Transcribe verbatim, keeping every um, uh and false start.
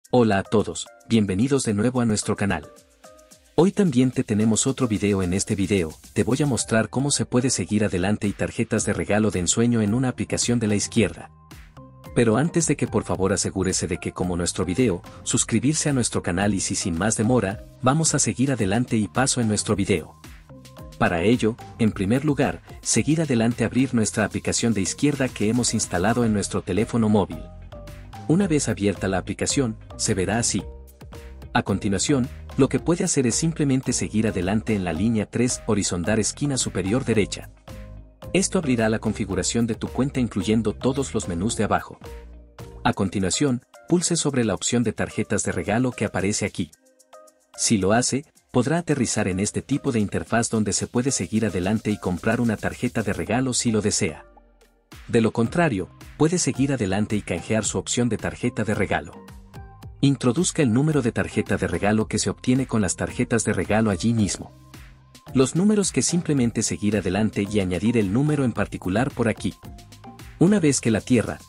Hola a todos, bienvenidos de nuevo a nuestro canal. Hoy también te tenemos otro video. En este video, te voy a mostrar cómo se puede seguir adelante y tarjetas de regalo de ensueño en una aplicación de la izquierda. Pero antes de que por favor asegúrese de que como nuestro video, suscribirse a nuestro canal y si sin más demora, vamos a seguir adelante y paso en nuestro video. Para ello, en primer lugar, seguir adelante abrir nuestra aplicación de izquierda que hemos instalado en nuestro teléfono móvil. Una vez abierta la aplicación, se verá así. A continuación, lo que puede hacer es simplemente seguir adelante en la línea tres horizontal esquina superior derecha. Esto abrirá la configuración de tu cuenta incluyendo todos los menús de abajo. A continuación, pulse sobre la opción de tarjetas de regalo que aparece aquí. Si lo hace, podrá aterrizar en este tipo de interfaz donde se puede seguir adelante y comprar una tarjeta de regalo si lo desea. De lo contrario, puede seguir adelante y canjear su opción de tarjeta de regalo. Introduzca el número de tarjeta de regalo que se obtiene con las tarjetas de regalo allí mismo. Los números que simplemente seguir adelante y añadir el número en particular por aquí. Una vez que la tierra,